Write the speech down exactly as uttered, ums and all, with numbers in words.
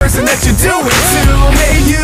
person that you do it to. Hey you,